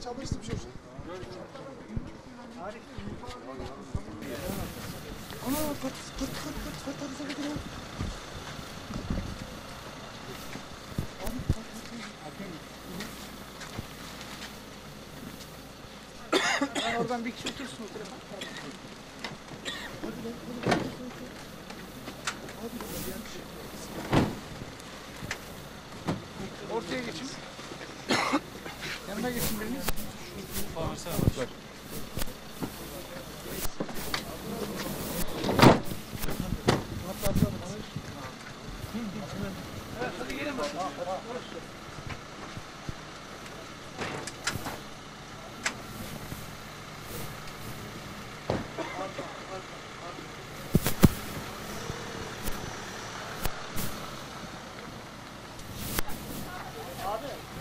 çalıştım şu. Ana kurt oradan bir kişi otursun o tarafa. Ortaya geçin. Yanına geçin biriniz. Bak. Evet, hadi gelin bakalım. Abi.